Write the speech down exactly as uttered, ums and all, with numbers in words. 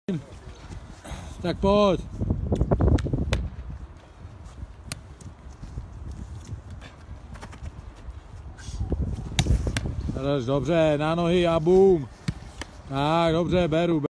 Tak pojď. Dobře, na nohy a bum. Tak, dobře, beru.